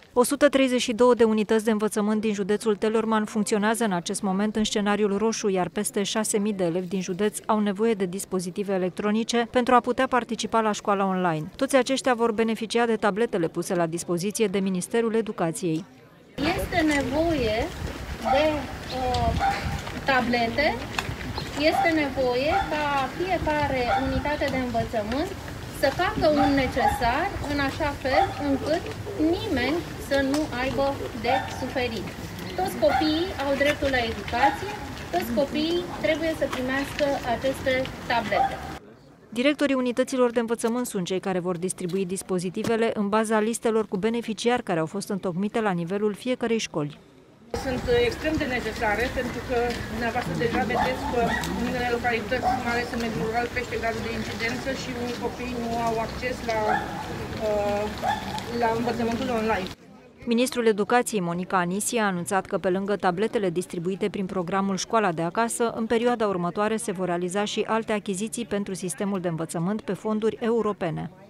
132 de unități de învățământ din județul Teleorman funcționează în acest moment în scenariul roșu, iar peste 6.000 de elevi din județ au nevoie de dispozitive electronice pentru a putea participa la școala online. Toți aceștia vor beneficia de tabletele puse la dispoziție de Ministerul Educației. Este nevoie de tablete, este nevoie ca fiecare unitate de învățământ să facă un necesar în așa fel încât nimeni să nu aibă de suferit. Toți copiii au dreptul la educație, toți copiii trebuie să primească aceste tablete. Directorii unităților de învățământ sunt cei care vor distribui dispozitivele în baza listelor cu beneficiari care au fost întocmite la nivelul fiecărei școli. Sunt extrem de necesare pentru că dumneavoastră deja vedeți că în unele localități, mai ales în mediul rural, crește gradul de incidență și unii copii nu au acces la învățământul online. Ministrul Educației, Monica Anisi, a anunțat că pe lângă tabletele distribuite prin programul Școala de acasă, în perioada următoare se vor realiza și alte achiziții pentru sistemul de învățământ pe fonduri europene.